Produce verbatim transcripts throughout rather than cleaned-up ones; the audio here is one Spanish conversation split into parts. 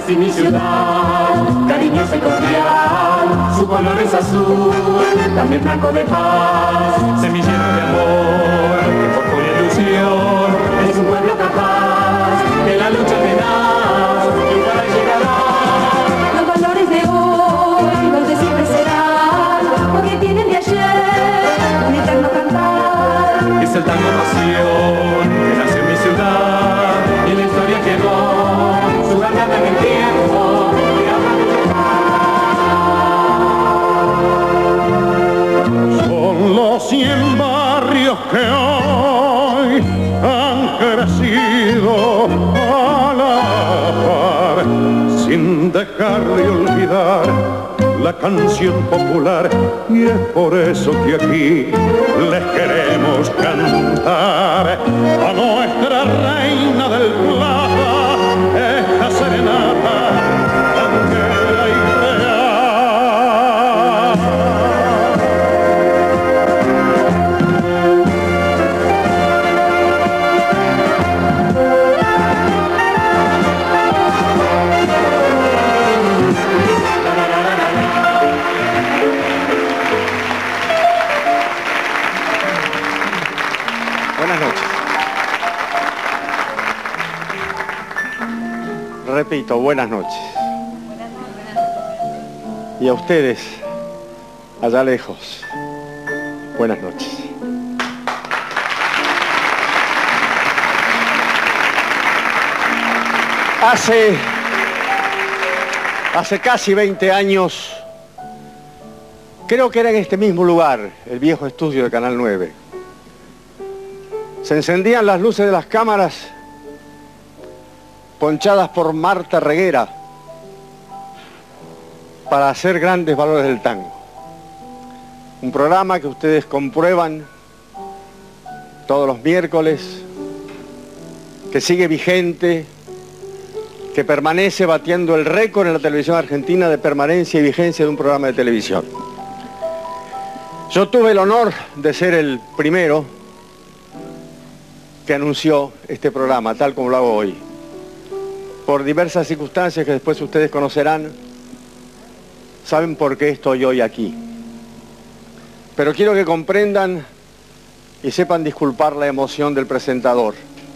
así mi ciudad, cariñosa y cordial, su color es azul, también blanco de paz, semillero de amor, que forjó una ilusión, es un pueblo capaz, que la lucha tenaz, triunfará y llegará. Los valores de hoy, los de siempre serán, porque tienen de ayer un eterno cantar. Es el tango pasión, que nació en mi ciudad, y la historia quedó, su garganta en el tiempo, que habla de Son los cien barrios que hoy han crecido a la par, sin dejar de olvidar la canción popular, y es por eso que aquí les queremos cantar a nuestra reina del plata esta serenata tanguera y real. Buenas noches. Repito, buenas noches. Y a ustedes, allá lejos, buenas noches. Hace, hace casi veinte años, creo que era en este mismo lugar, el viejo estudio de Canal nueve, se encendían las luces de las cámaras ponchadas por Marta Reguera para hacer grandes valores del tango. Un programa que ustedes comprueban todos los miércoles, que sigue vigente, que permanece batiendo el récord en la televisión argentina de permanencia y vigencia de un programa de televisión. Yo tuve el honor de ser el primero que anunció este programa, tal como lo hago hoy. Por diversas circunstancias que después ustedes conocerán, saben por qué estoy hoy aquí. Pero quiero que comprendan y sepan disculpar la emoción del presentador,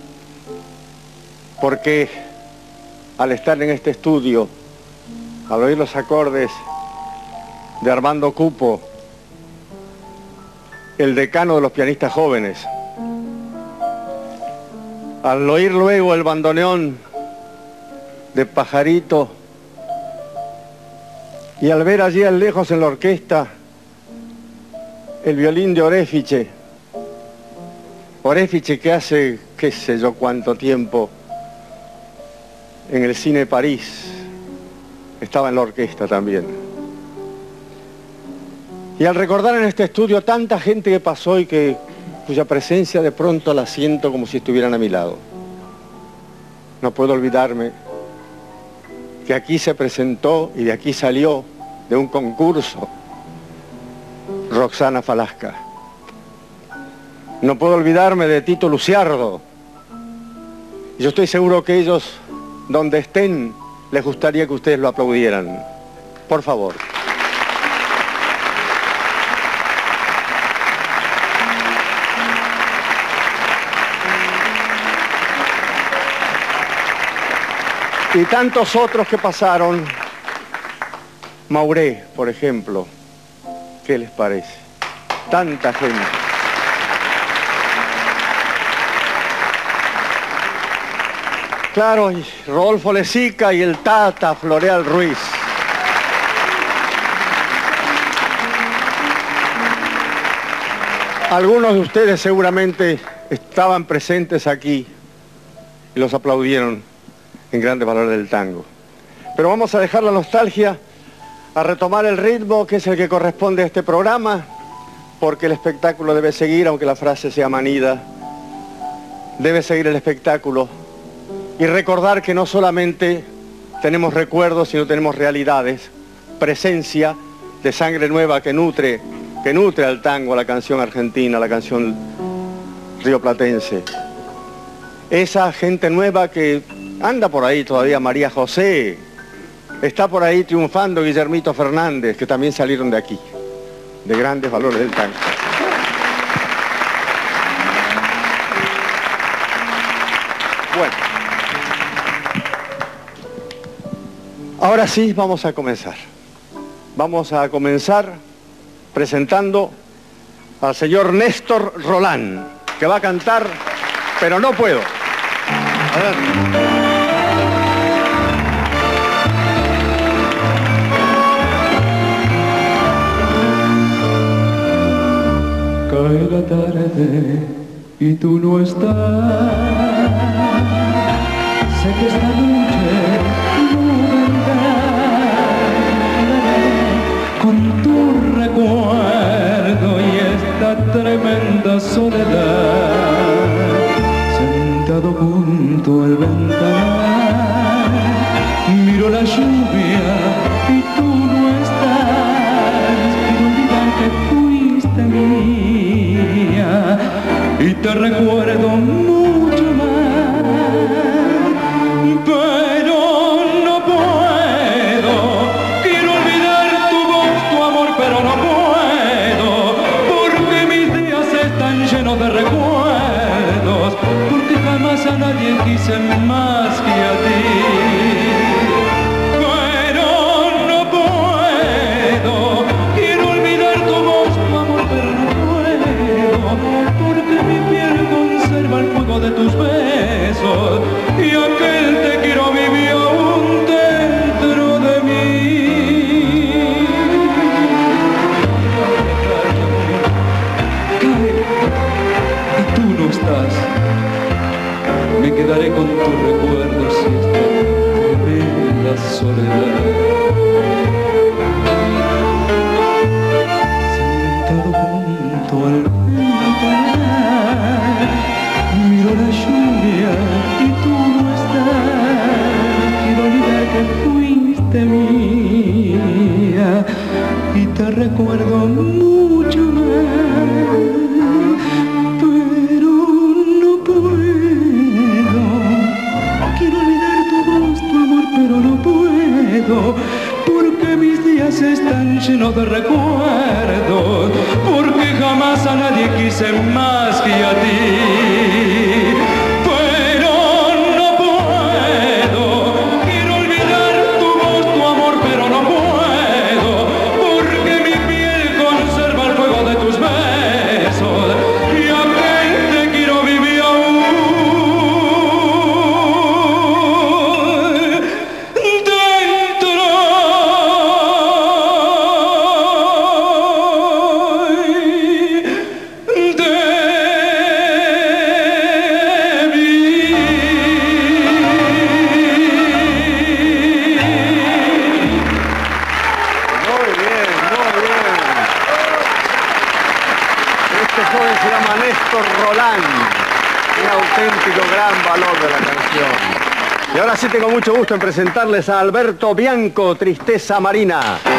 porque al estar en este estudio, al oír los acordes de Armando Cupo, el decano de los pianistas jóvenes, al oír luego el bandoneón de Pajarito y al ver allí a lejos en la orquesta el violín de Orefiche, Orefiche que hace qué sé yo cuánto tiempo en el Cine París estaba en la orquesta también. Y al recordar en este estudio tanta gente que pasó y que cuya presencia de pronto la siento como si estuvieran a mi lado, no puedo olvidarme que aquí se presentó y de aquí salió de un concurso Roxana Falasca. No puedo olvidarme de Tito Luciardo. Y yo estoy seguro que ellos, donde estén, les gustaría que ustedes lo aplaudieran. Por favor. Y tantos otros que pasaron. Mauré, por ejemplo. ¿Qué les parece? Tanta gente. Claro, y Rodolfo Lezica y el Tata Floreal Ruiz. Algunos de ustedes seguramente estaban presentes aquí y los aplaudieron en Grandes Valores del Tango. Pero vamos a dejar la nostalgia, a retomar el ritmo que es el que corresponde a este programa, porque el espectáculo debe seguir, aunque la frase sea manida. Debe seguir el espectáculo y recordar que no solamente tenemos recuerdos, sino tenemos realidades, presencia de sangre nueva que nutre, que nutre al tango, a la canción argentina, a la canción rioplatense. Esa gente nueva que anda por ahí todavía, María José, Está por ahí triunfando Guillermito Fernández, que también salieron de aquí, de grandes valores del tango. Bueno. Ahora sí, vamos a comenzar. Vamos a comenzar presentando al señor Néstor Rolán, que va a cantar Pero no puedo. A ver. Cae la tarde y tú no estás. Sé que esta noche no vendrás. Con tu recuerdo y esta tremenda soledad, sentado junto al ventanal, miro la lluvia y tú no estás. Quiero olvidar que fuiste mía y te recuerdo mucho más, pero no puedo. Quiero olvidar tu voz, tu amor, pero no puedo, porque mis días están llenos de recuerdos, porque jamás a nadie quise más que a ti. Pero no puedo. Quiero olvidar tu voz, tu amor, pero no puedo, porque mi piel conserva el fuego de tus besos y aquel te quiero vive aún dentro de mí. Cae y tú no estás. Me quedaré con tus recuerdos y esta tremenda soledad. Sentado junto al ventanal, miro la lluvia y tú no estás. Quiero olvidar que fuiste mía y te recuerdo mucho más, pero no puedo. Quiero olvidar tu voz, tu amor, pero no puedo, porque mis días están llenos de recuerdos, porque jamás a nadie quise más que a ti. Pero no puedo. Quiero olvidar tu voz, tu amor, pero no puedo, porque mi piel conserva el fuego de tus besos y aquel te quiero vivir aún dentro de mí. Muy bien, muy bien. Este joven se llama Néstor Rolán, un auténtico gran valor de la canción. Y ahora sí tengo mucho gusto en presentarles a Alberto Bianco, Tristeza Marina.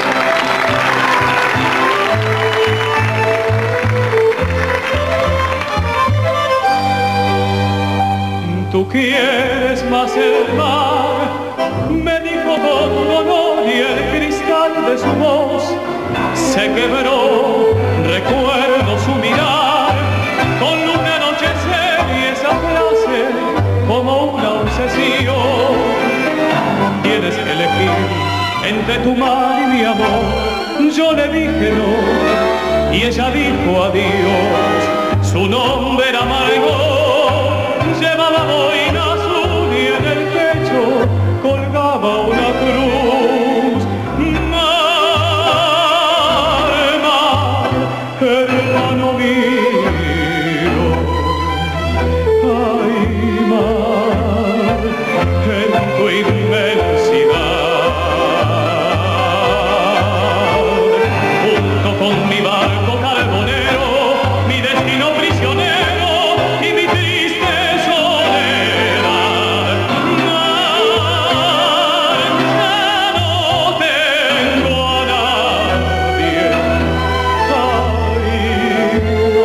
Tú quieres más el mar, me dijo con dolor y el cristal de su voz se quebró. Recuerdo su mirar con luna anochecer y esa frase como una obsesión. Tienes que elegir entre tu mar y mi amor. Yo le dije no y ella dijo adiós. Su nombre era Margot. Llevaba boina azul y en el pecho colgaba una cruz. Mar, mar, hermano mío. Ay, mar, en tu inmensidad, junto con mi barco carbonero, mi destino prisionero y mi triste soledad. Mar, ya no tengo a nadie. Ay,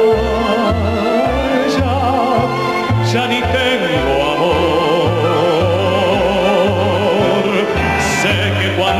mar, ya, ya ni tengo amor. Sé que cuando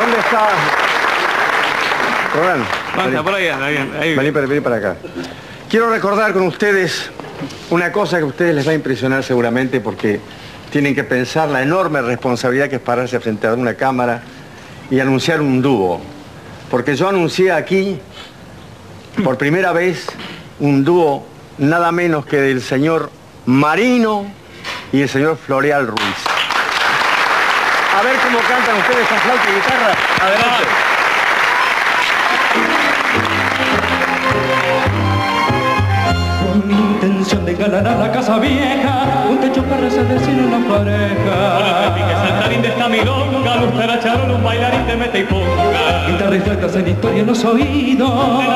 ¿Dónde está? Roland. Basta, por ahí anda, bien. Ahí Vení, para, vení para acá. Quiero recordar con ustedes una cosa que a ustedes les va a impresionar seguramente porque tienen que pensar la enorme responsabilidad que es pararse frente a una cámara y anunciar un dúo. Porque yo anuncié aquí, por primera vez, un dúo nada menos que del señor Marino y el señor Floreal Ruiz. A ver cómo cantan ustedes con flauta y guitarra. Adelante. Con intención de engalanar la casa vieja, un techo para se decir una pareja. Que saltarín de esta milonga, lustrar charol, un bailarín te mete y ponga. Guitarristas en historia en los oídos.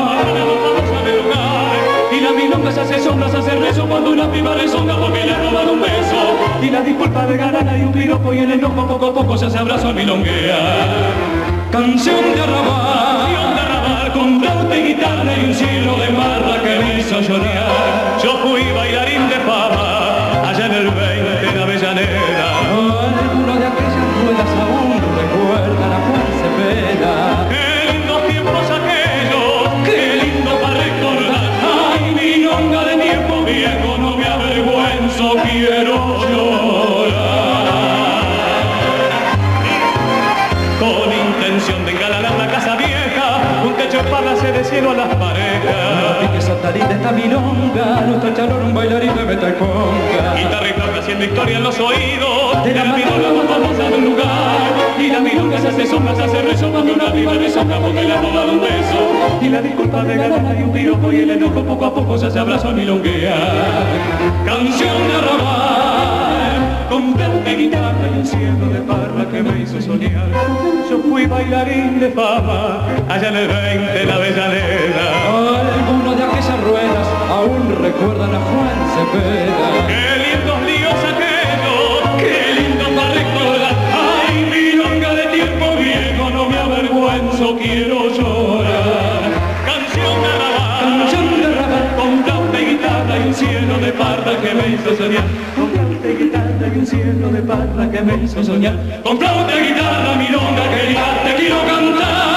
Y la milonga se hace sombra, se hace rezo cuando una piba le songa porque le ha robado un beso. Y la disculpa de galana y un piropo y el enojo poco a poco se hace abrazo al milonguea. Canción de arrabal, Canción de arrabal con flauta y guitarra y un cielo de marra que me hizo llorar. Yo fui bailarín de fama allá en el veinte en Avellaneda. alguno de aquellas ruedas aún recuerdan a Juan Cepeda. Qué lindos tiempos aquellos, qué lindo para recordar. Ay, milonga de tiempo viejo, no me avergüenzo, quiero llorar. Con intención de engalanar la casa vieja, un techo de parra se de cielo a las parejas. Y que saltarín de esta milonga, nuestro chalón un bailarín de meta y conga. Guitarrista haciendo historia en los oídos, de la milonga más famosa del lugar. Y la milonga se hace sombra, se hace rezo cuando una piba le songa porque le ha robado un beso. Y la disculpa de galana y un piropo y el enojo poco a poco se hace abrazo al milonguea. Canción de arrabal, con flauta y guitarra y un cielo de parra que me hizo soñar. Yo fui bailarín de fama allá en el veinte en Avellaneda. Algunos de aquellas ruedas aún recuerdan a Juan Cepeda. Qué lindos líos aquellos, qué lindo para recordar. Ay, milonga de tiempo viejo, no me avergüenzo, quiero llorar. Canción de arrabal, Canción de arrabal, con flauta y guitarra y un cielo de parra que me hizo soñar. Con flauta y guitarra y un cielo de parra que me hizo soñar. Con flauta y guitarra, milonga querida, te quiero cantar.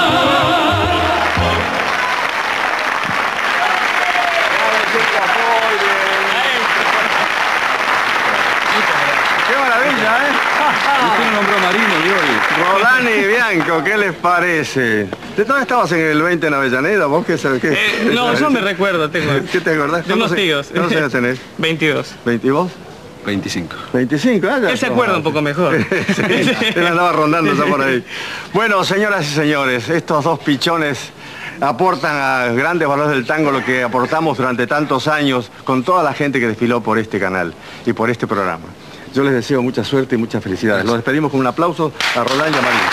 ¡Qué maravilla, eh! Usted nombró Marino y hoy. Roland y Bianco, ¿qué les parece? ¿De dónde estabas en el veinte en Avellaneda? ¿Vos qué sabés qué? Eh, no, yo me recuerdo, tengo. ¿Qué te acordás? De unos ¿Cuántos- tíos. ¿Cuántos años tenés? veintidós. ¿veinte y vos? veinticinco. veinticinco, ah, ya Él se sos- acuerda un poco mejor. Sí, él andaba rondando ya por ahí. Bueno, señoras y señores, estos dos pichones aportan a grandes valores del tango lo que aportamos durante tantos años con toda la gente que desfiló por este canal y por este programa. Yo les deseo mucha suerte y muchas felicidades. Los despedimos con un aplauso a Roland y a Marín.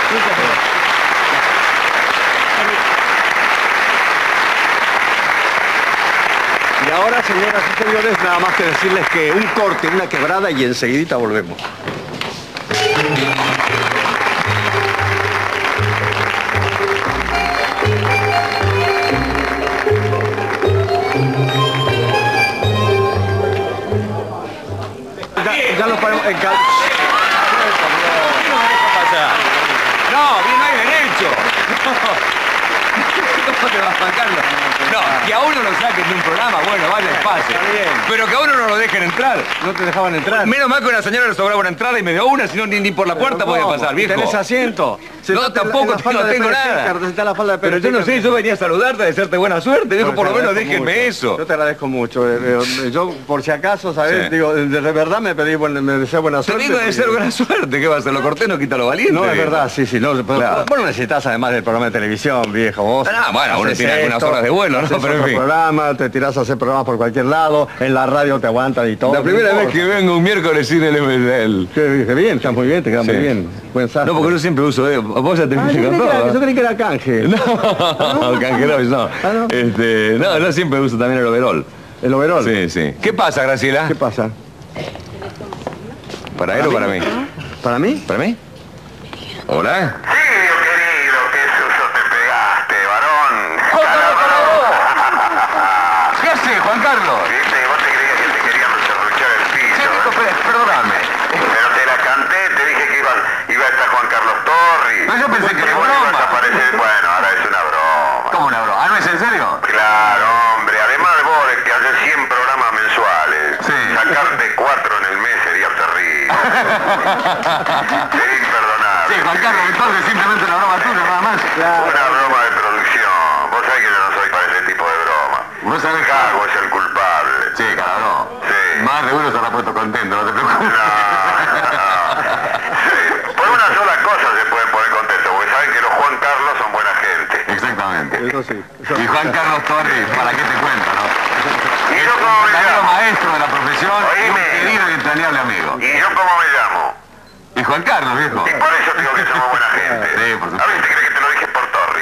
Y ahora, señoras y señores, nada más que decirles que un corte, una quebrada y enseguidita volvemos. Ya, ya lo ponemos en cal... No, bien hay derecho. ¿Cómo te vas sacando? No, que a uno lo saquen de un programa, bueno, vaya el pase. Está bien. Pero que a uno no lo dejen entrar. No te dejaban entrar. Menos mal que a una señora le sobraba una entrada y me dio una, si no ni, ni por la puerta podía ¿Cómo? pasar, viejo. ¿Tenés asiento? No, Sentate tampoco, en la no falda de tengo Pérez nada. Pícar, está la falda de Pero Pérez yo no Pícar. sé, yo venía a saludarte, a desearte buena suerte, viejo, No, por te lo menos agradezco déjenme mucho. eso. Yo te agradezco mucho. eh, eh, Yo, por si acaso, ¿sabes? Sí. Digo, de, de verdad me pedí, buen- me deseo buena Te suerte. vengo a desear porque- buena suerte, ¿qué va a hacer? Lo cortés no quita lo valiente. No, es viejo. verdad, sí, sí. No, pero, Claro. Vos no necesitas además del programa de televisión, viejo. Vos Ah, bueno, uno haces tiene algunas horas de vuelo, ¿no? haces Pero en otro fin. programa, te tirás a hacer programas por cualquier lado, en la radio te aguantan y todo. La primera no vez importa. que vengo un miércoles sin el M D L. Qué, qué bien, estás muy bien, te queda Sí. muy bien. Buen sastre. No, porque yo siempre uso, eh, vos ya te Ah, fuiste yo, con creí que era, todo. yo creí que era canje. No, Cangeroy, no. Ah, no. Este, no, yo siempre uso también el overol. El overol. Sí, sí. ¿Qué pasa, Graciela? ¿Qué pasa? ¿Para él o para mí? ¿Para mí? ¿Para mí? ¿Hola? Sí, querido, qué susto te pegaste, varón. ¿Qué haces, Juan Carlos? Viste, vos te creías que te queríamos serruchar el Sí, piso. Nico, espera, perdóname. Pero te la canté, te dije que iba, iba a estar Juan Carlos Torri. Pero yo pensé que... imperdonable. Sí, Juan Carlos, entonces simplemente una broma tuya, nada más. Una broma de producción. Vos sabés que yo no soy para ese tipo de broma. Vos sabés que... Cago es el culpable. Sí, cabrón. Sí. Más de uno se habrá puesto contento, no te preocupes. No, sí. Por una sola cosa se pueden poner contentos, porque saben que los Juan Carlos son buena gente. Exactamente. Eso sí. Eso Y Juan Carlos Torres, ¿para qué te cuento, no? ¿Y yo cómo me verdadero llamo? maestro de la profesión y un Oíme. querido y entrañable amigo. ¿Y yo cómo me llamo? Y Juan Carlos, viejo. Y por eso digo que somos buena gente. Sí, por A supuesto. ver si te crees que te lo dije por Torri.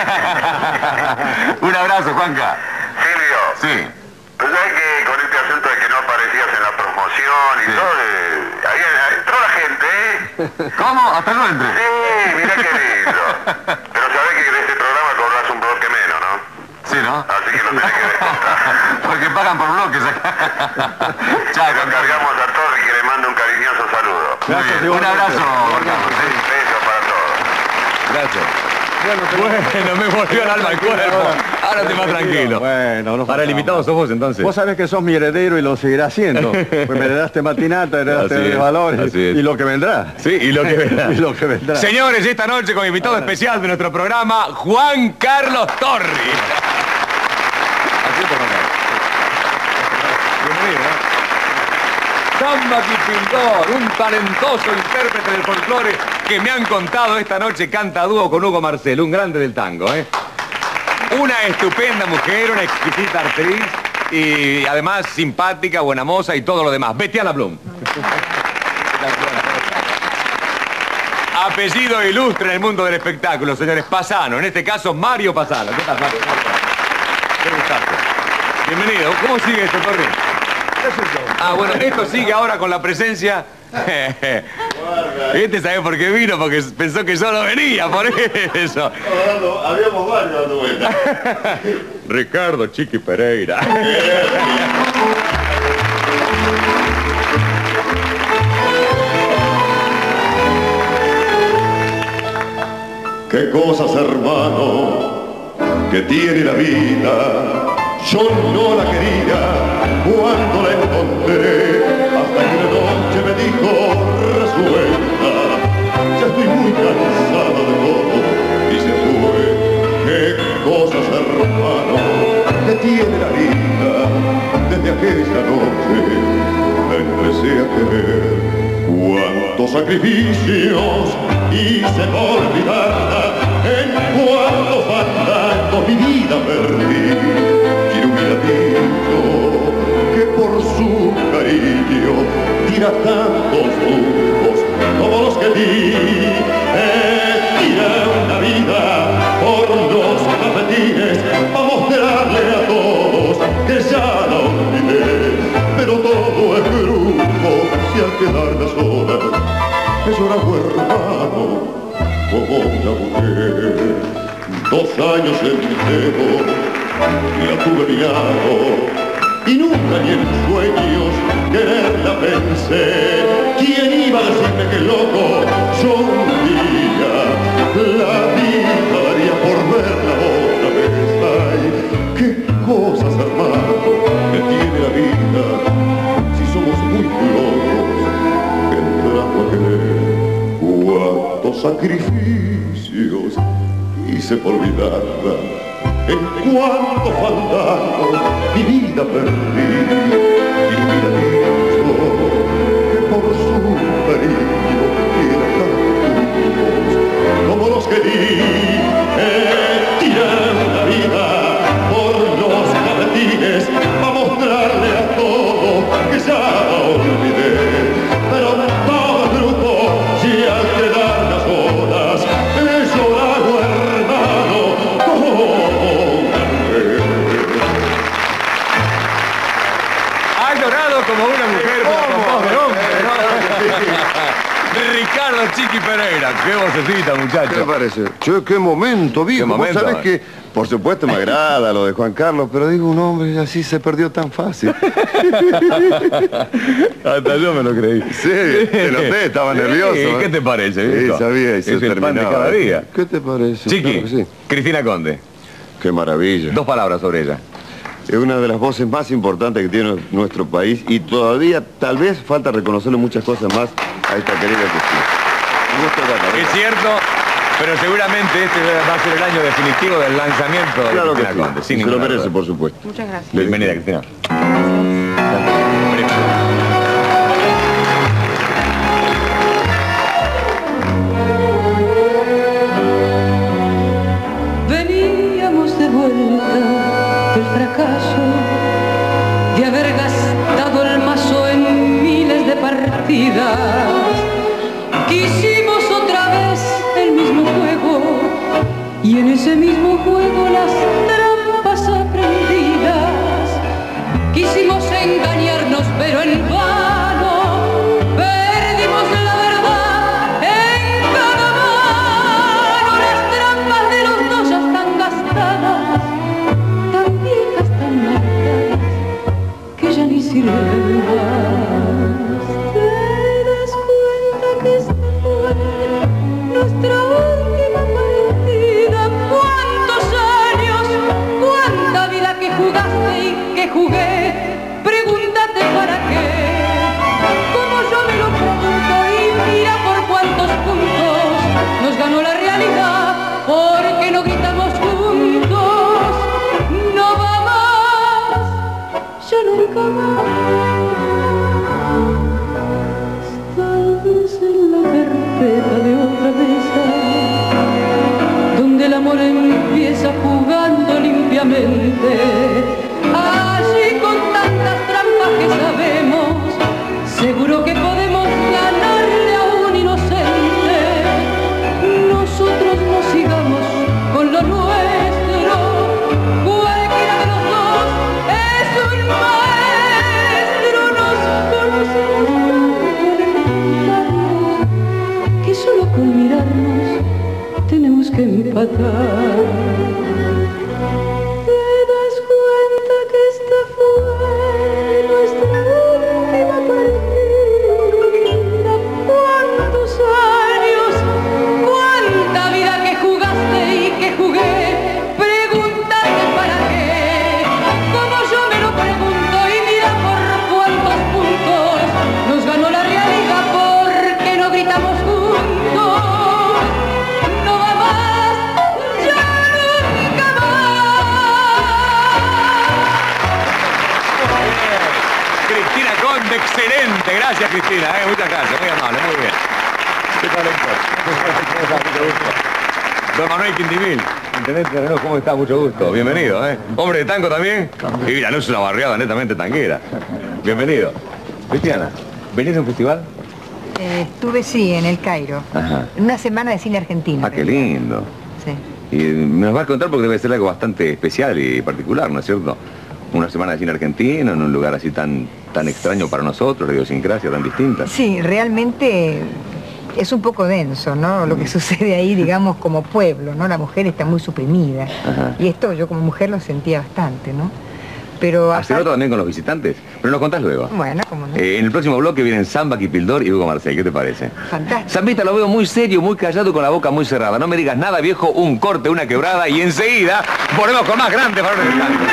Un abrazo, Juanca. Silvio, Sí. tú sabes que con este asunto de que no aparecías en la promoción y Sí. todo, eh, ahí entró la gente, ¿eh? ¿Cómo? ¿Hasta no entré? Sí, mirá qué lindo. Pero sabés que de este programa cobras un bloque menos, ¿no? Sí, ¿no? Así que lo tenés que descontar. Porque pagan por bloques acá. Chao, Lo Juan Carlos. cargamos a Torri, que le manda un cariñoso saludo. Muy Gracias, bien. Un igualmente. abrazo, Juan Carlos. ¿sí? Besos para todos. Gracias. Bueno, Bueno, me volvió el alma al cuerpo. Ahora estoy más tranquilo. Bueno, no Para el invitado sos vos, entonces. Vos sabés que sos mi heredero y lo seguirás siendo. Pues me heredaste Matinata, heredaste Así es, Valores así es. y lo que vendrá. Sí, y lo que vendrá. Y lo que vendrá. Señores, esta noche con invitado especial de nuestro programa, Juan Carlos Torri. Así por acá. Bienvenido, ¿eh? Samba Pintor, un talentoso intérprete del folclore que me han contado esta noche canta a dúo con Hugo Marcelo, un grande del tango, ¿eh? Una estupenda mujer, una exquisita actriz y además simpática, buena moza y todo lo demás. Betiana Blum. Apellido ilustre en el mundo del espectáculo, señores. Pasano, en este caso Mario Pasano. ¿Qué tal, Mario? Qué gustazo. Bienvenido. ¿Cómo sigue esto, Torri? Ah, bueno, esto sigue ahora con la presencia... Este sabe por qué vino, porque pensó que solo venía, por eso. Habíamos varios dando vuelta. Ricardo Chiqui Pereira. Qué cosas, hermano, que tiene la vida. Yo no la quería cuando la encontré, hasta que una noche me dijo resuelta, ya estoy muy cansada de todo, y se fue. Qué cosas, hermano, que tiene la vida. Desde aquella noche la empecé a querer. Cuántos sacrificios hice por olvidarla, en cuántos fandangos mi vida perdí. Quién hubiera dicho que por su cariño diera tantos lujos como los que di. Eh, tiré una vida por los cafetines para mostrarle a todos que ya la olvidé. Pero todo es grupo si al quedarme sola me llora hermano como una mujer. Dos años enteros la tuve a mi lado y nunca ni en sueños quererla pensé. ¿Quién iba a decirme que loco yo un día la vida daría por verla otra vez? Ay, qué cosas, hermano, que tiene la vida, si somos muy locos entrando a querer. Cuántos sacrificios hice por olvidarla, en cuánto fandango mi vida perdí. Y me hubiera dicho que por su cariño era tantos como los que di. Eh, tiré una vida por los cafetines para mostrarle a todo que ya la olvidé. Pero todo el grupo, si al quedar las horas, he llorado, hermano, como una mujer. Ha llorado como una mujer, pero con voz de hombre, ¿no? Ricardo Chiqui Pereira. Qué vocecita, ¿Qué muchacho. le parece? Che, qué momento, viejo. Qué momento. Vos sabés que, por supuesto, me agrada lo de Juan Carlos, pero digo, un hombre así se perdió tan fácil. Hasta yo me lo creí. Sí, te noté, estaba Sí, nervioso. ¿qué ¿eh? te parece, Sí, viejo? sabía, y se Es el pan de terminaba. cada día. ¿Qué te parece? Chiqui, Claro que sí. Cristina Conde. Qué maravilla. Dos palabras sobre ella. Es una de las voces más importantes que tiene nuestro país y todavía tal vez falta reconocerle muchas cosas más a esta querida Cristina. Un gusto, Cata. Es cierto, pero seguramente este va a ser el año definitivo del lanzamiento de Claro que Cristina sí, Conde. y Sin se lo ninguna merece, duda. por supuesto. Muchas gracias. Bienvenida, Cristina. Veníamos de vuelta del fracaso de haber gastado el mazo en miles de partidas. Quisimos otra vez el mismo juego y en ese mismo juego las trampas aprendidas. Quisimos engañarnos pero en vano, perdimos la verdad en cada mano. Las trampas de los dos ya están gastadas, tan viejas, tan marcadas, que ya ni sirven más. ¿Te das cuenta que esta fue nuestra última partida? ¿Cuántos años, cuánta vida que jugaste y que jugué? Pregúntate para qué, como yo me lo pregunto, y mira por cuántos puntos nos ganó la realidad, porque no gritamos juntos, no va más, ya nunca más. Tal vez en la carpeta de otra mesa, donde el amor empieza jugando limpiamente, allí con tantas trampas que sabemos, seguro que podemos ganarle a un inocente. Nosotros no sigamos con lo nuestro, cualquiera de los dos es un maestro. Nos conocemos tanto que solo con mirarnos tenemos que empatar. ¿Te das cuenta que esta fue nuestra última partida? ¿Cuántos años, cuánta vida que jugaste y que jugué? Pregúntate para qué, como yo me lo pregunto, y mira por cuántos puntos nos ganó la realidad, porque no gritamos juntos, no va más, ya nunca más. Cristina Conde, excelente. Gracias, Cristina. ¿eh? Muchas gracias. Muy amable, muy bien. ¿Qué tal, Héctor? Mucho gusto. Don Manuel Quindimil, intendente de Renault, ¿cómo está? Mucho gusto. Bienvenido, ¿eh? Hombre de tango también. Y mira, no es una barriada netamente tanguera. Bienvenido. Cristiana, ¿venís de un festival? Eh, estuve, sí, en el Cairo. Ajá. Una semana de cine argentino. Ah, qué lindo. Sí. Y me vas a contar porque debe ser algo bastante especial y particular, ¿no es cierto? Una semana de cine argentino en un lugar así tan, tan extraño para nosotros, de idiosincrasia tan distinta. Sí, realmente es un poco denso, ¿no? Lo que sucede ahí, digamos, como pueblo, ¿no? La mujer está muy suprimida. Ajá. Y esto yo como mujer lo sentía bastante, ¿no? Pero... ¿Se nota también con los visitantes? Pero nos contás luego. Bueno, como no. Eh, en el próximo bloque vienen Samba, Kipildor y Hugo Marcel. ¿Qué te parece? Fantástico. Zambita lo veo muy serio, muy callado, con la boca muy cerrada. No me digas nada, viejo, un corte, una quebrada y enseguida volvemos con más grandes valores del tango.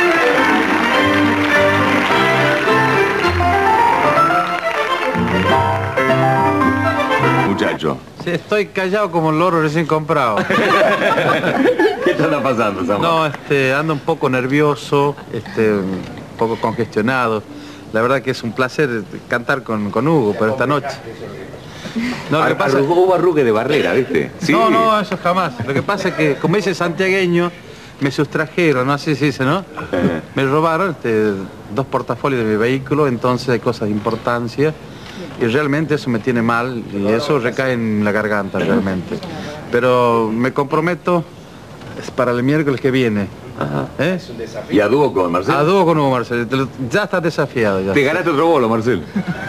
Muchacho. Sí, estoy callado como el loro recién comprado. ¿Qué te está pasando, Samba? No, este, ando un poco nervioso, este, un poco congestionado. La verdad que es un placer cantar con, con Hugo, pero esta noche. No, lo que pasa... Hugo Arrugue de Barrera, ¿viste? Sí. No, no, eso jamás. Lo que pasa es que, como dice santiagueño, me sustrajeron, no sé si dice, ¿no? Me robaron este, dos portafolios de mi vehículo, entonces hay cosas de importancia. Y realmente eso me tiene mal y eso recae en la garganta realmente. Pero me comprometo es para el miércoles que viene. Ajá. ¿Eh? ¿Y a dúo con Marcel? A dúo con Hugo Marcel. Te lo- Ya estás desafiado. Ya. Te ganaste otro bolo, Marcel.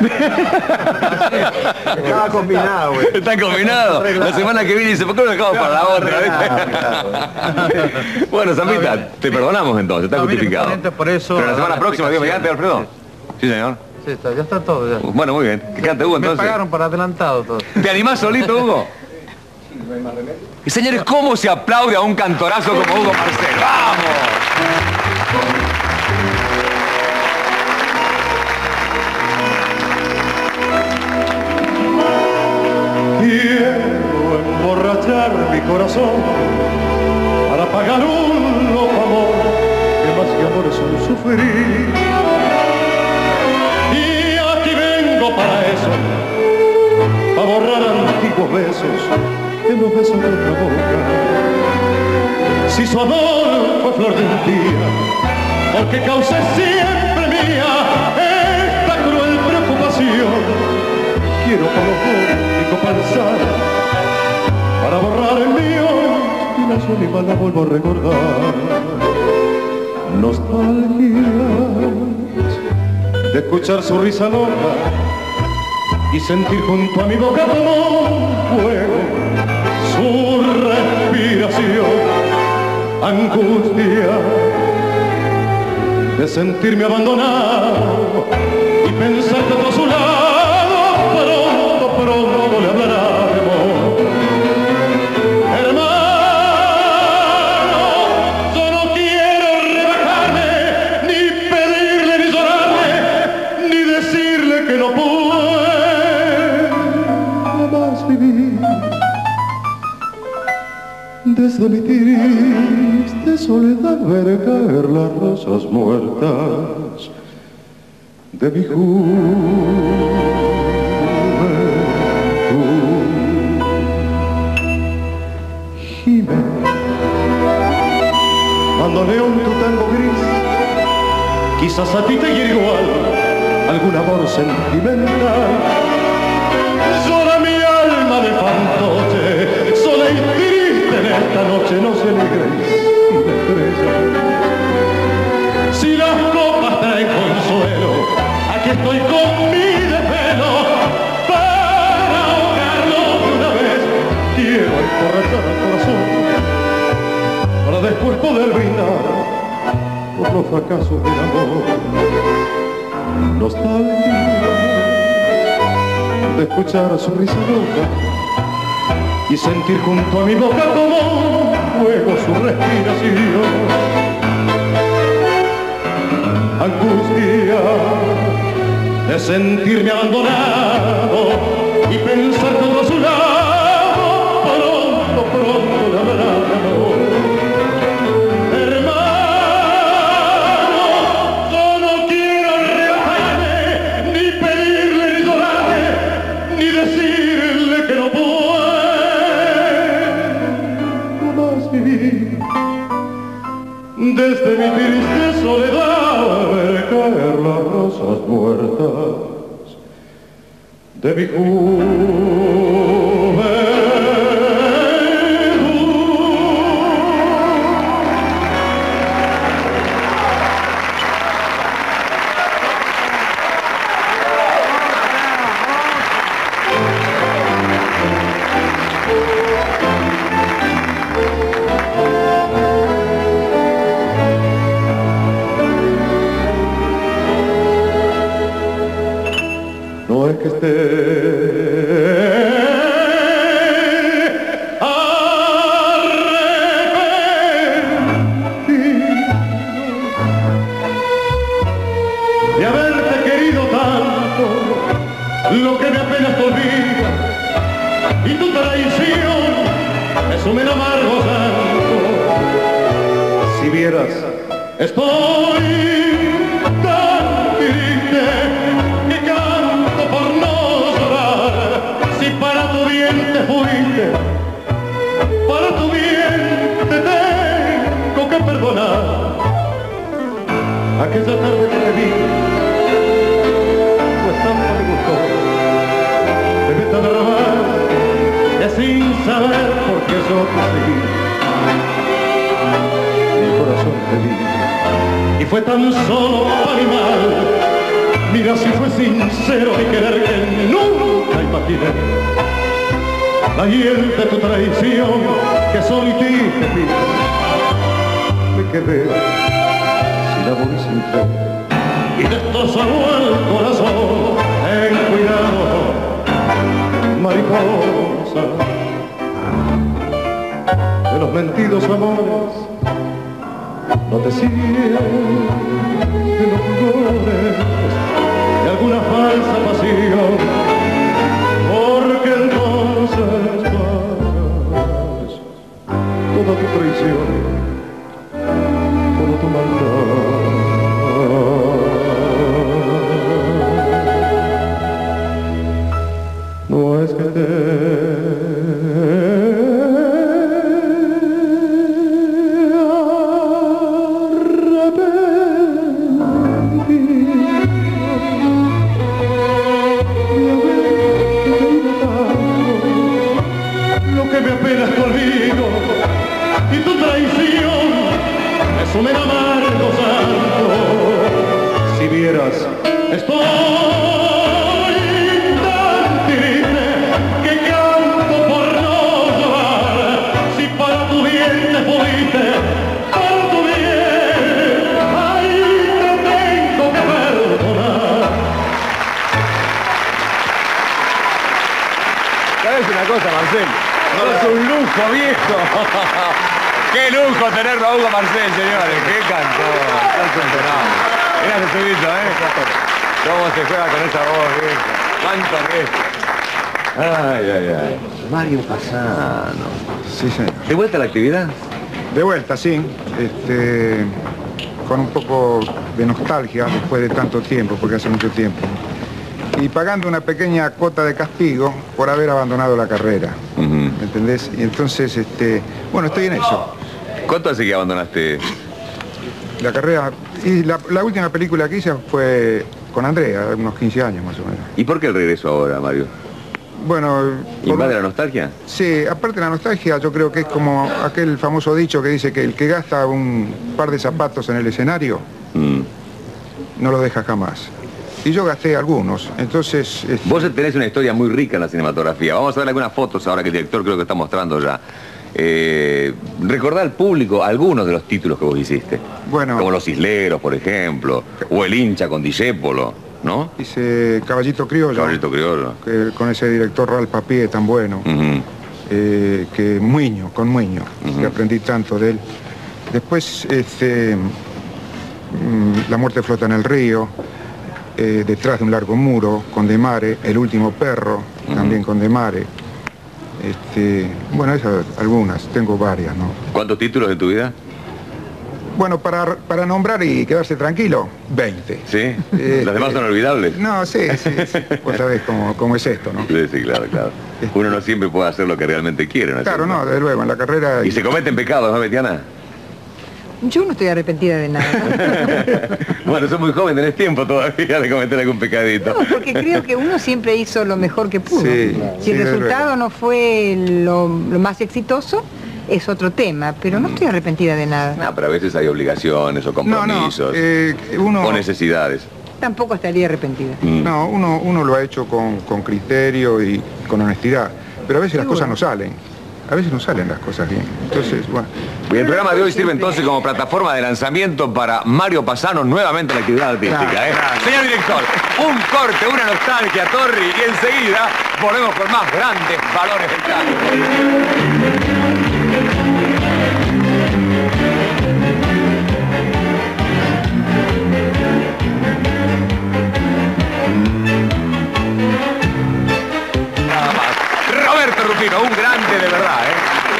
Estaba combinado, güey. Están combinados. La semana que viene dice, ¿por qué no lo dejamos para la otra? ¿viste? Bueno, Zambita, te perdonamos entonces, está No, mire, justificado. justamente por eso- Pero la semana próxima, Dios mediante, Alfredo. Sí, señor. Sí, está, ya está todo. Ya. Bueno, muy bien. Que cante Hugo Me entonces. pagaron por adelantado todo. ¿Te animás solito, Hugo? Y señores, ¿cómo se aplaude a un cantorazo como Hugo Marcel? ¡Vamos! corazón para pagar un loco amor que más que amor es un sufrir. Y aquí vengo para eso, para borrar antiguos besos en los besos de otra boca. Si su amor fue flor de un día, porque causé siempre mía esta cruel preocupación, quiero con los únicos pensar para borrar el mío y la soledad la vuelvo a recordar. Nostalgias de escuchar su risa loca y sentir junto a mi boca como un fuego su respiración. Angustia de sentirme abandonado y pensar que por su lado pronto, pronto le hablará de amor. Hermano, yo no quiero rebajarme, ni pedirle, ni llorarle, ni decirle que no puedo más vivir. Desde mi triste soledad ver caer las rosas muertas de mi juventud. Gime, bandoneón tu tango gris, quizás a ti te hiere igual algún amor sentimental. Llora mi alma de fantoche, sola y triste en esta noche, no se alegréis sin estrellas. Si las copas traen consuelo, aquí estoy con mi desvelo para ahogarlo de una vez. Quiero emborrachar al corazón para después poder brindar por los fracasos del amor. Nostalgia de escuchar su risa loca y sentir junto a mi boca como un fuego su respiración. Angustia de sentirme abandonado y pensar todo a su lado, pronto, pronto le hablará de amor. Hermano, yo no quiero rebajarme, ni pedirle, ni llorarle, ni decirle que no puedo más vivir. Desde mi triste soledad ver caer las rosas muertas de mi juventud. No es que esté arrepentido de haberte querido tanto, lo que me apenas te olvida, y tu traición es un amargo llanto. Si vieras, estoy tan triste que canto por no llorar. Si para tu bien te fuiste, para tu bien te tengo que perdonar. Aquella tarde que te vi, tu estampa me gustó, te vete a derramar, y sin saber por qué yo te seguí, mi corazón te di. Y fue tan solo para mi mal. Mira si fue sincero mi querer que nunca imaginé. La hiel de tu traición que solo y ti te pido. Me quedé sin amor y sin fe y destrozado el corazón. Ten cuidado, mariposa, de los mentidos amores. No te sigas de los colores de alguna falsa pasión, porque entonces vas no es que te un amargo santo. Si vieras, estoy tan triste que canto por no llorar. Si para tu bien te fuiste, para tu bien, ahí te tengo que perdonar. ¿Sabes una cosa, Marcel? No es un lujo, viejo. ¡Qué lujo tenerlo a Hugo Marcel, señores! ¡Qué cantor! ¡Qué impresionante! Mirá ese subito, ¿eh? ¿Cómo se juega con esa voz, viejo? ¡Cuánto es! ¡Ay, ay, ay! Mario Fasano. Sí, señor. ¿De vuelta a la actividad? De vuelta, sí. Este, con un poco de nostalgia después de tanto tiempo, porque hace mucho tiempo. Y pagando una pequeña cuota de castigo por haber abandonado la carrera. Uh-huh. ¿Me entendés? Y entonces, este, bueno, estoy en eso. ¿Cuánto hace que abandonaste? La carrera, y la, la última película que hice fue con Andrea, unos quince años más o menos. ¿Y por qué el regreso ahora, Mario? Bueno... ¿Invade la nostalgia? Sí, aparte de la nostalgia, yo creo que es como aquel famoso dicho que dice que el que gasta un par de zapatos en el escenario, mm. no lo deja jamás. Y yo gasté algunos, entonces... Este... Vos tenés una historia muy rica en la cinematografía. Vamos a ver algunas fotos ahora que el director creo que está mostrando ya. Eh, recordá al público algunos de los títulos que vos hiciste. Bueno... Como Los Isleros, por ejemplo, o El Hincha con Discépolo, ¿no? Hice Caballito Criollo. Caballito Criollo. Que, con ese director Ralph Papié tan bueno. Uh-huh. eh, que Muño, con Muño, uh-huh. que aprendí tanto de él. Después, este... Mmm, La muerte flota en el río. Eh, Detrás de un largo muro, con De Mare, El último perro, uh-huh. también con De Mare. Este, bueno, esas algunas, tengo varias, ¿no? ¿Cuántos títulos de tu vida? Bueno, para, para nombrar y quedarse tranquilo, veinte. ¿Sí? Eh, ¿Las demás son olvidables? No, sí, sí, sí. Vos sabés cómo, cómo es esto, ¿no? Sí, sí, claro, claro. Uno no siempre puede hacer lo que realmente quiere, ¿no? Claro, no, desde luego, en la carrera... ¿Y, y se cometen pecados, no, Betiana? Yo no estoy arrepentida de nada. Bueno, sos muy joven, tenés tiempo todavía de cometer algún pecadito. No, porque creo que uno siempre hizo lo mejor que pudo. Sí, si el sí, resultado no fue lo, lo más exitoso, es otro tema, pero no estoy arrepentida de nada. No, pero a veces hay obligaciones o compromisos, no, no, eh, uno... o necesidades. Tampoco estaría arrepentida. Mm. No, uno, uno lo ha hecho con, con criterio y con honestidad, pero a veces las cosas no salen. A veces no salen las cosas bien. Entonces, bueno. Y el programa de hoy sirve entonces como plataforma de lanzamiento para Mario Fasano nuevamente en la actividad artística. Claro, ¿eh? Claro. Señor director, un corte, una nostalgia, Torri, y enseguida volvemos con más grandes valores del tango. Roberto Rufino, un grande de verdad, ¿eh?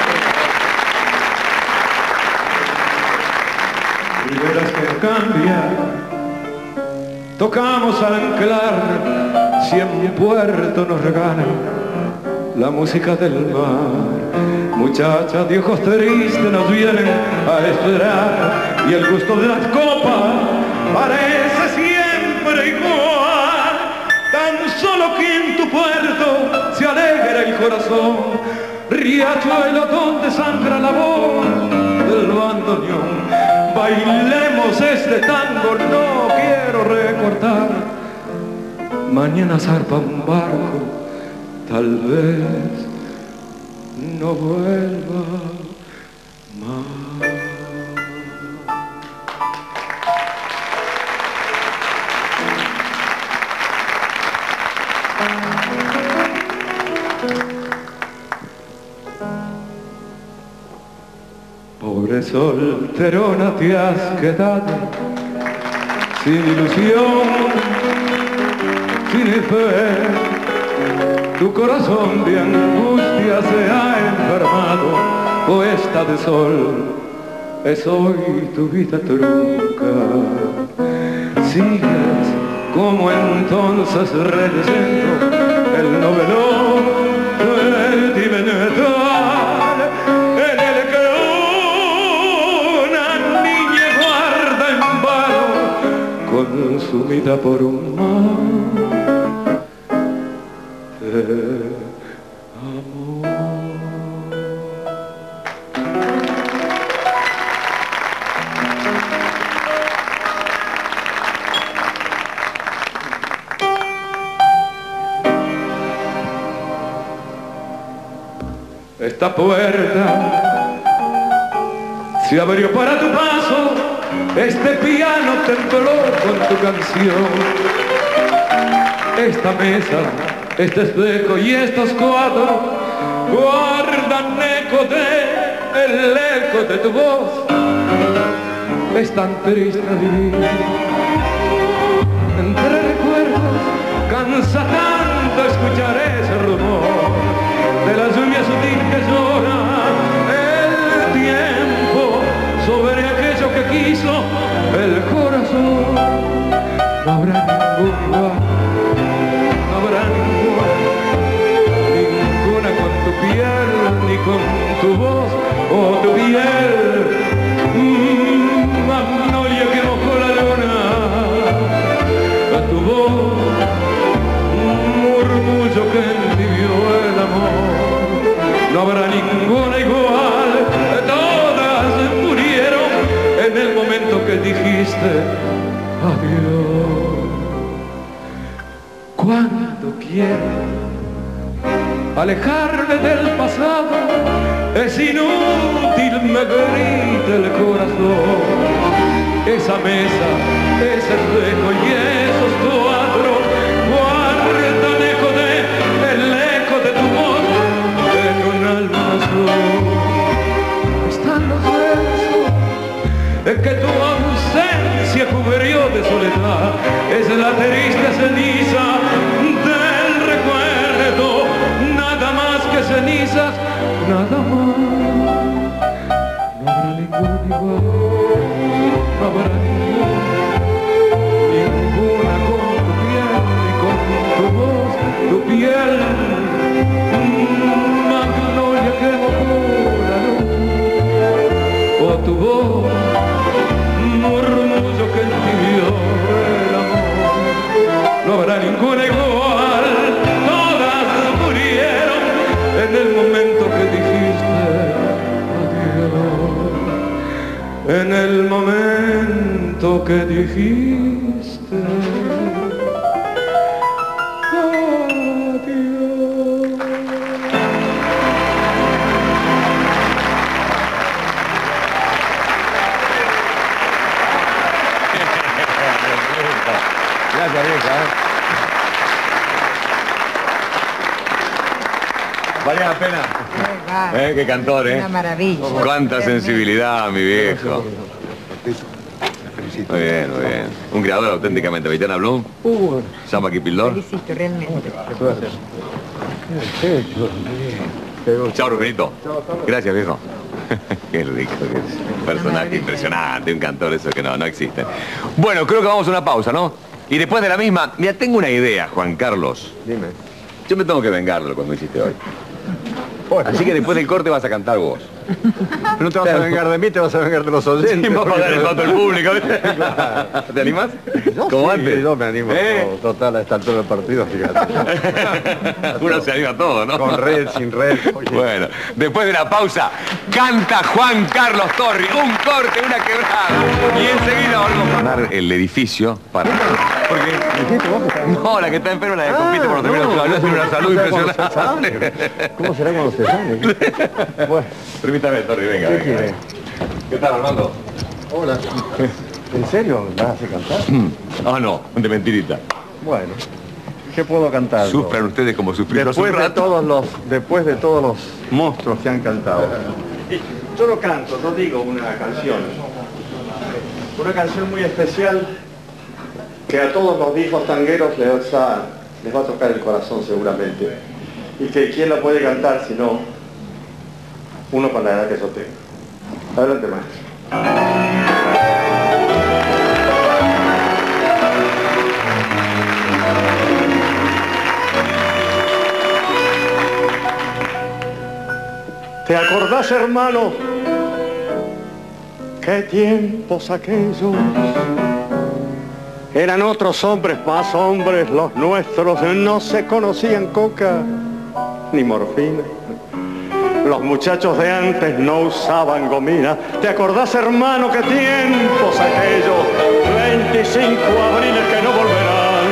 Y verás que cambia, tocamos al anclar, si en puerto nos regalan la música del mar. Muchachas de ojos tristes nos vienen a esperar y el gusto de las copas parece siempre igual. Tan solo que en tu puerto se alegra el corazón, riachuelo donde sangra la voz del bandoneón. Bailemos este tango, no quiero recordar. Mañana zarpa un barco, tal vez no vuelva más. Pobre solterona, te has quedado sin ilusión, sin fe. Tu corazón de angustia se ha enfermado, puesta de sol es hoy tu vida trunca. Sigues como entonces releyendo el novelón vida por un mar de esta puerta se abrió para tu paso, este piano tembló con tu canción. Esta mesa, este espejo y estos cuadros guardan eco de el eco de tu voz. Es tan triste vivir entre recuerdos, cansa tanto escuchar ese rumor de la lluvia sutil que llora el tiempo sobre aquello que quiso el corazón. No habrá ningún igual, no habrá ninguna, ninguna con tu piel, ni con tu voz o tu piel. Mm, magnolia que mojó la luna, a tu voz, un murmullo que entibió el amor. No habrá ninguna igual, todas murieron en el momento que dijiste adiós. Cuando quiero alejarme del pasado, es inútil, me grita el corazón. Esa mesa, ese espejo y esos cuadros guardan eco de el eco de tu voz en un alma azul. Están los versos que tu ausencia cubrió de soledad, es la triste ceniza del recuerdo, nada más que cenizas, nada más. No habrá ningún igual, no habrá ninguna, ninguna con tu piel ni con tu voz, tu piel, magnolia que mojó la luz, o tu voz, murmullo que entibió el amor. No habrá ninguna igual, todas murieron en el momento que dijiste adiós. En el momento que dijiste Gracias, vieja. Valía la pena. Eh, qué cantor, ¿eh? Una maravilla. Cuánta sensibilidad, mi viejo. Muy bien, muy bien. Un creador auténticamente. Vitana Blum. Uh, Samba Kipildor. felicito, realmente. Chao, Rubenito. Gracias, viejo. Qué rico que es. Un personaje impresionante, un cantor, eso que no, no existe. Bueno, creo que vamos a una pausa, ¿no? Y después de la misma, mira, tengo una idea, Juan Carlos. Dime. Yo me tengo que vengar de lo que me hiciste hoy. Así que después del corte vas a cantar vos. No te vas a vengar de mí, te vas a vengar de los oyentes. Sí, va a pagar el voto del público. ¿Te animás? Yo Como sí, antes. yo me animo. ¿Eh? Total, a esta altura del partido, fíjate. Uno se anima a todo, ¿no? Con red, sin red. Oye. Bueno, después de la pausa, canta Juan Carlos Torri. Un corte, una quebrada. Y enseguida volvemos a ganar el edificio para... ¿Por qué? No, la que está enferma, la que compite por los términos nacionales, tiene una salud impresionante. ¿Cómo será cuando se sale? Bueno, permítame, Torri, venga, ¿Qué venga. quiere? ¿Qué tal, Armando? Hola. ¿En serio? ¿Vas a hacer cantar? Ah, no, de mentirita. Bueno, ¿qué puedo cantar? Sufran ustedes como sufrimos hace un Después de rato. todos los, después de todos los monstruos que han cantado. Yo no canto, no digo una canción. Una canción muy especial que a todos los viejos tangueros les va, les va a tocar el corazón seguramente. Y que quién la puede cantar si no uno con la edad que yo tengo. Adelante, maestro. ¿Te acordás, hermano? ¿Qué tiempos aquellos Eran otros hombres, más hombres los nuestros, no se conocían coca ni morfina. Los muchachos de antes no usaban gomina. ¿Te acordás, hermano, qué tiempos aquellos? veinticinco abriles que no volverán.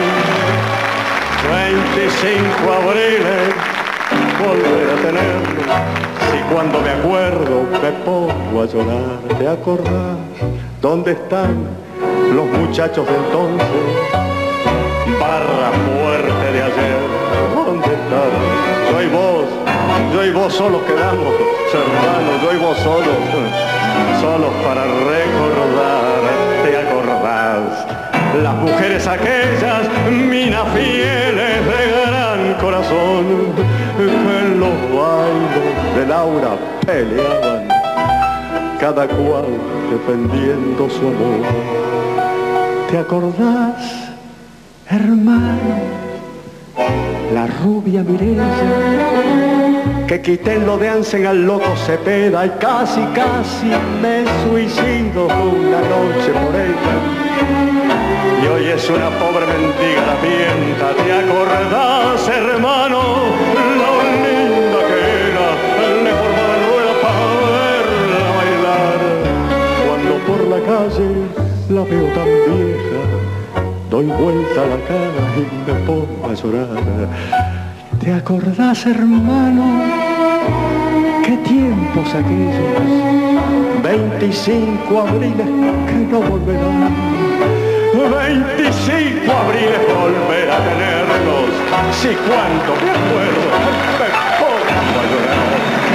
veinticinco abriles volver a tenerlo. Si cuando me acuerdo me pongo a llorar. ¿Te acordás? ¿Dónde están los muchachos de entonces? Barra fuerte de ayer, ¿dónde están? Yo y vos, yo y vos solos quedamos, hermanos, yo y vos solos, solos para recordar. ¿Te acordás? Las mujeres aquellas, minas fieles de gran corazón, que en los bailes de Laura peleaban, cada cual defendiendo su amor. ¿Te acordás, hermano? La rubia Mireya, que quité lo de Ansen al loco Cepeda y casi, casi me suicido una noche por ella. Y hoy es una pobre mendiga la mienta. ¿Te acordás, hermano? Lo linda que era, le formaba el ruedo para verla bailar. Cuando por la calle la veo tan vieja, doy vuelta a la cara y me pongo a llorar. ¿Te acordás, hermano? ¿Qué tiempos aquellos? veinticinco abriles que no volverán. veinticinco abriles volver a tenerlos. Si cuánto me acuerdo, me pongo a llorar.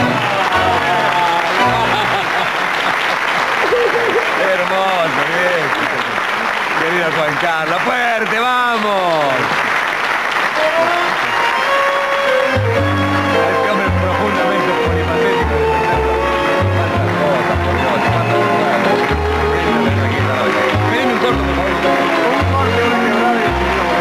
Hermoso, bien. Querido Juan Carlos, fuerte, vamos. Este hombre profundamente polifatético. Pedime un corto, por favor. Un corte, una quebrada y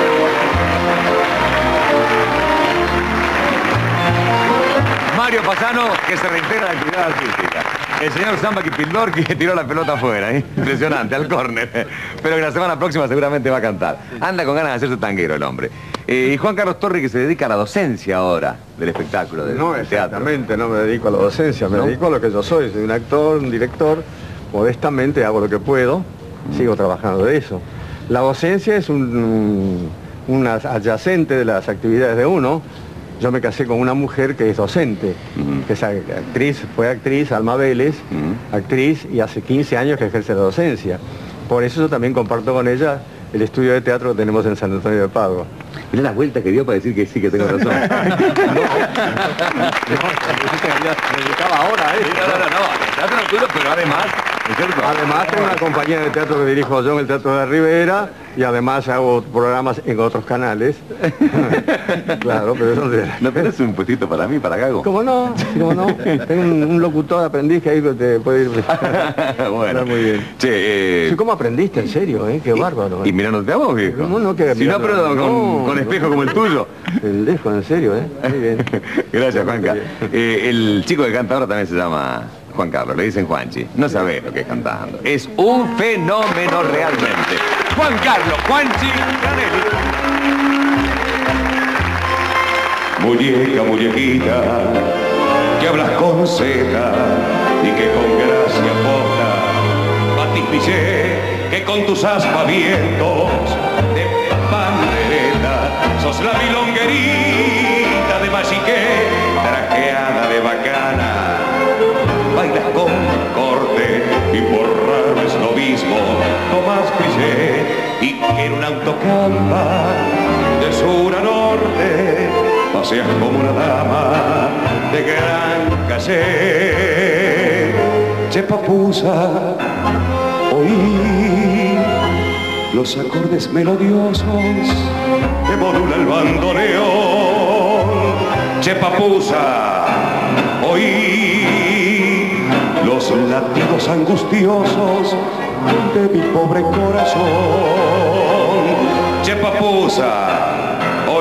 Mario Fasano, que se reintegra a la actividad artística. El señor Samba Kipildor, que tiró la pelota afuera, ¿eh? Impresionante, al córner. Pero que la semana próxima seguramente va a cantar. Anda con ganas de hacerse tanguero el hombre. Eh, y Juan Carlos Torri, que se dedica a la docencia ahora del espectáculo, del, No, del teatro. exactamente, no me dedico a la docencia, me ¿No? dedico a lo que yo soy. Soy un actor, un director, modestamente hago lo que puedo, mm. sigo trabajando de eso. La docencia es un, un adyacente de las actividades de uno. Yo me casé con una mujer que es docente, uh-huh. que es actriz, fue actriz, Alma Vélez, uh-huh. actriz, y hace quince años que ejerce la docencia. Por eso yo también comparto con ella el estudio de teatro que tenemos en San Antonio de Padua. Mirá las vueltas que dio para decir que sí, que tengo razón. no, no, me dedicaba ahora a eso. No, no, no, no, el teatro no tuyo, pero además... Además tengo una compañía de teatro que dirijo yo en el Teatro de la Ribera y además hago programas en otros canales. Claro, pero eso de... ¿No tenés un puestito para mí, para Gago? ¿Cómo no? ¿Cómo no? Tengo un, un locutor aprendiz que ahí te puede ir... Bueno, muy bien. Che, eh... ¿Cómo aprendiste? En serio, ¿eh? Qué bárbaro. ¿Y, y mirándote a vos, viejo? No, no, que... Si no, pero con, no, con espejo no. como el tuyo. El dejo, en serio, ¿eh? Muy bien. Gracias, Juanca. Eh, el chico que canta ahora también se llama... Juan Carlos, le dicen Juanchi. No sabe lo que es cantando. Es un fenómeno realmente. Juan Carlos, Juanchi Granelli. Muñeca, muñequita, que hablas con seda y que con gracia posta batispillé, que con tus aspavientos de pandereta sos la milonguerita de Machiqué, trajeada de bacana. Bailas con corte y por raro esnovismo Tomás Cliché y que en un autocampa de sur a norte paseas como una dama de gran caché. Che papusa, oí los acordes melodiosos que modula el bandoneón. Che papusa, oí los latidos angustiosos de mi pobre corazón. Che papusa,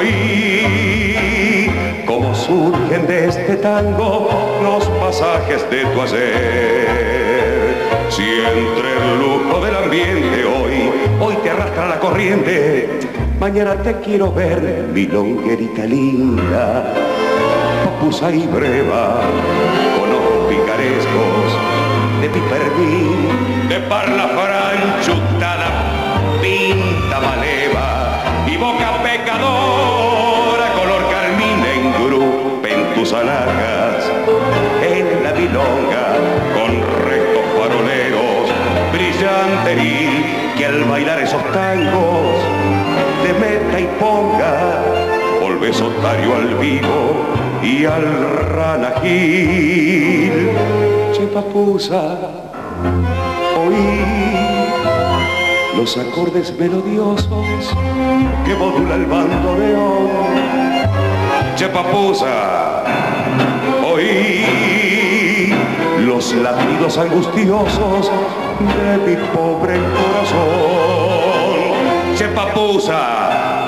oí cómo surgen de este tango los pasajes de tu ayer. Si entre el lujo del ambiente hoy hoy te arrastra la corriente, mañana te quiero ver, milonguerita linda, papusa y breva, con ojos picarescos, de pipermín, de parla franchutada, pinta maleva, y boca pecadora, color carmín en grupo en tus alhajas, en la milonga, con restos faroleros, brillanteril, que al bailar esos tangos, te meta y ponga, volvés otario al vivo y al ranajil. Che papusa, oí los acordes melodiosos que modula el bandoneón. Che papusa, oí los latidos angustiosos de mi pobre corazón. Che papusa,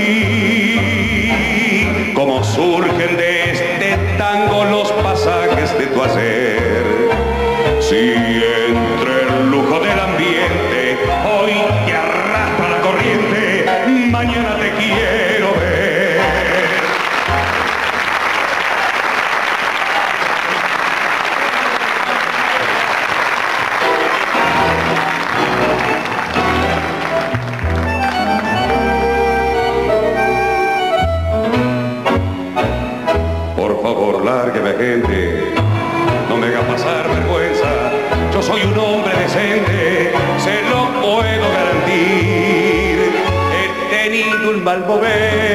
oí cómo surgen de este tango los pasajes de tu hacer. Si entre el lujo del ambiente hoy te arrastra la corriente, mañana te quiero ver. Por favor, lárgueme, gente, no me haga pasar vergüenza. Yo soy un hombre decente, se lo puedo garantir. He tenido un mal momento,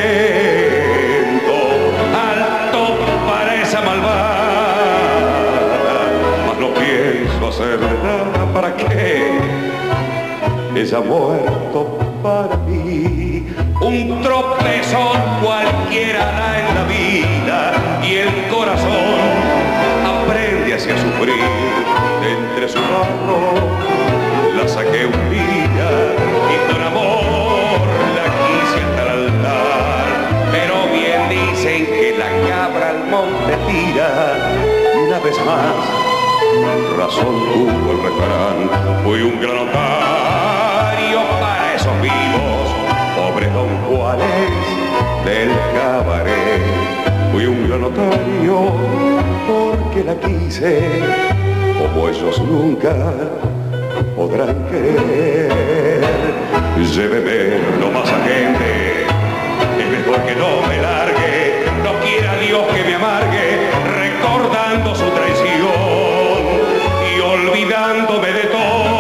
alto para esa malvada, mas no pienso hacer nada. ¿Para qué? Ella ha muerto para mí. Un tropezón cualquiera da en la vida y el corazón aprende así a sufrir. Entre su barro la saqué un día y con amor la quise hasta el altar. Pero bien dicen que la cabra al monte tira, y una vez más razón tuvo el refrán. Fui un gran notario para esos vivos, pobres don Juanes del cabaret. Fui un gran notario porque la quise, como ellos nunca podrán querer. Lléveme no más a gente, es mejor que no me largue, no quiera Dios que me amargue, recordando su traición y olvidándome de todo.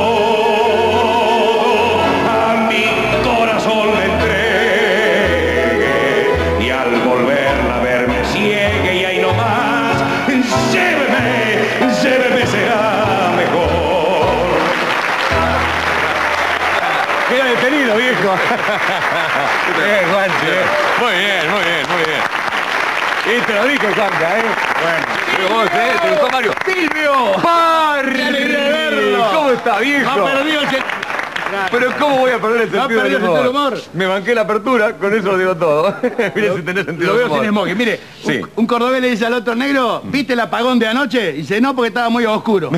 A mi corazón me entregue y al volverla a ver me ciegue y ahí nomás, lléveme, lléveme, será mejor. Queda detenido, viejo. Bien, Juancho, eh. Muy bien, muy bien, muy bien. Y te lo dijo, Juanca, ¿eh? Bueno. Pero vos, ¿eh? ¿Te gustó, Mario? ¡Silvio! ¡Parri! ¿Cómo está, viejo? Ha perdido el... Pero ¿cómo voy a perder el sentido del humor? humor? Me banqué la apertura, con eso lo digo todo. Mire si tenés sentido Lo veo del humor. sin smoking. Mire, sí. un, un cordobés le dice al otro negro, ¿viste el apagón de anoche? Y dice, no, porque estaba muy oscuro.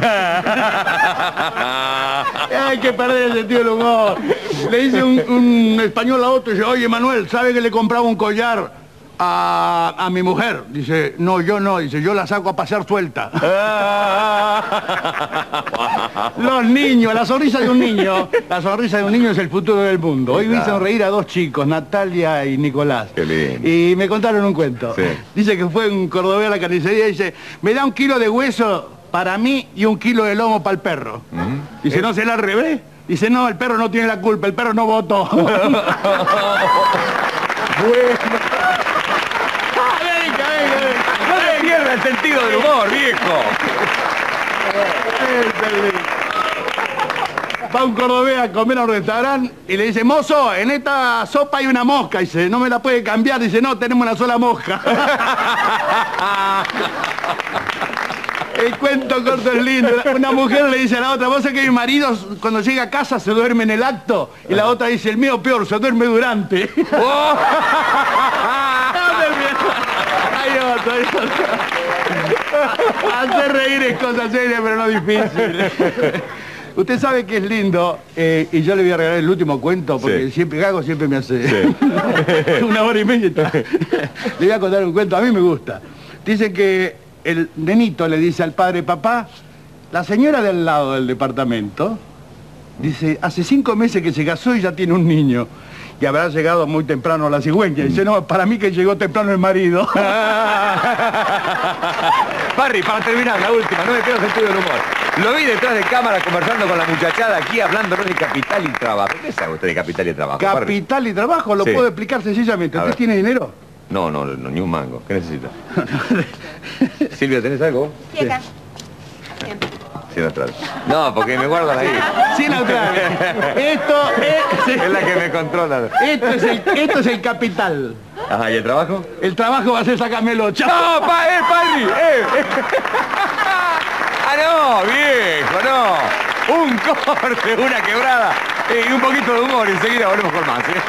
Hay que perder el sentido del humor. Le dice un, un español a otro, dice, oye, Manuel, ¿sabe que le compraba un collar a, a mi mujer? Dice, no, yo no. Dice, yo la saco a pasear suelta. Los niños, la sonrisa de un niño, la sonrisa de un niño es el futuro del mundo. Hoy vi sonreír a dos chicos, Natalia y Nicolás. Qué lindo. Y me contaron un cuento. Sí. Dice que fue un cordobés a la carnicería y dice, me da un kilo de hueso para mí y un kilo de lomo para el perro. Mm. Dice, ¿no será al revés? Dice, no, el perro no tiene la culpa, el perro no votó. Bueno. No le pierda el sentido del humor, viejo. Va un cordobés a comer a un restaurante y le dice, mozo, en esta sopa hay una mosca. Dice, no me la puede cambiar. Dice, no, tenemos una sola mosca. El cuento corto es lindo. Una mujer le dice a la otra, vos sabés que mi marido cuando llega a casa se duerme en el acto. Y la otra dice, el mío peor, se duerme durante. Oh. Hay otro, hay otro. Hacer reír es cosa seria, pero no difícil. Usted sabe que es lindo, eh, y yo le voy a regalar el último cuento, porque Sí. siempre Gago siempre me hace Sí. una hora y media. está. Le voy a contar un cuento, a mí me gusta. Dice que el nenito le dice al padre, papá, la señora del lado del departamento, dice, hace cinco meses que se casó y ya tiene un niño. Y habrá llegado muy temprano la cigüeña. Dice, no, para mí que llegó temprano el marido. Parry, para terminar, la última, no me pierdo sentido del humor. Lo vi detrás de cámara conversando con la muchachada aquí, hablándonos de capital y trabajo. ¿Qué sabe usted de capital y trabajo, Parry? Capital y trabajo, lo Sí. puedo explicar sencillamente. A ¿Usted ver. tiene dinero? No, no, no, ni un mango. ¿Qué necesita? Silvia, ¿tenés algo? Sí, acá. Sin atrás. No, porque me guardan ahí. Sin atrás. Esto es... Es la que me controla. Esto es el, esto es el capital. Ajá, ¿y el trabajo? El trabajo va a ser sacármelo. ¡Chao! ¡No, pa, eh, Parry! ¡Eh! eh. ¡Ah, no, viejo, no! Un corte, una quebrada eh, y un poquito de humor. Enseguida volvemos con más, ¿eh?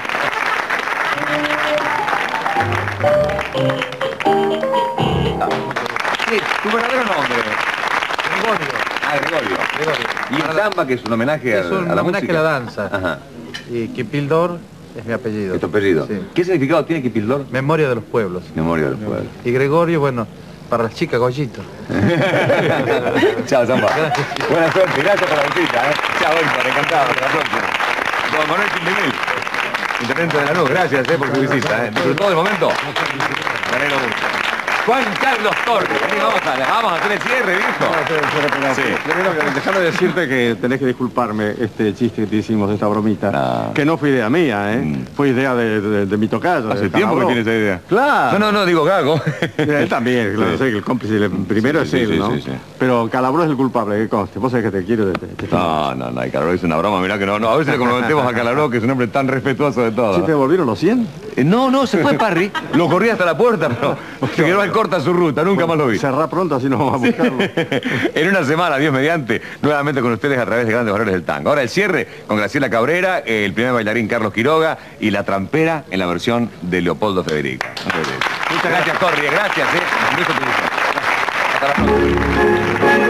Sí, tu verdadero nombre. Gregorio. Ah, Gregorio. Gregorio. Y el samba, que es un homenaje a, Es un a la homenaje música. a la danza. Ajá. Y Kipildor es mi apellido. ¿Es tu apellido? Sí. ¿Qué significado tiene Kipildor? Memoria de los pueblos. Memoria del pueblo. Y Gregorio, bueno, para las chicas, Goyito. Chao, Zamba. Buena suerte, gracias por la visita, ¿eh? Chao, Héctor, encantado, hasta la próxima. Don Manuel Quindemil, intendente de la Luz, gracias eh, por su visita, ¿eh? ¿Disfrutó del momento? Me alegro mucho. Juan Carlos Torres, vení, vamos a, vamos a hacer el cierre, viejo. Sí. Primero, déjame decirte que tenés que disculparme este chiste que te hicimos, esta bromita. No. Que no fue idea mía, ¿eh? Fue idea de, de, de mi tocayo. Hace de tiempo que Calabró. tiene esa idea. Claro. No, no, no, digo Gago. Él también, claro, Sí. sé que el cómplice el primero Sí, sí, es él, sí, ¿no? sí, sí. Pero Calabró es el culpable, que conste. Vos sabés que te quiero. Te, te- No, no, no, y Calabró es una broma, mirá que no, no, a veces le comprometemos a Calabró, que es un hombre tan respetuoso de todo. ¿Sí te devolvieron los cien? Eh, no, no, se fue Parry, lo corrí hasta la puerta, pero se quedó al corta su ruta, nunca más lo vi. Cerrá pronto, así nos vamos a buscarlo. En una semana, Dios mediante, nuevamente con ustedes a través de Grandes Valores del Tango. Ahora el cierre con Graciela Cabrera, el primer bailarín Carlos Quiroga y la trampera en la versión de Leopoldo Federico. Muchas gracias, Corri, gracias, ¿eh? Un beso, hasta la próxima.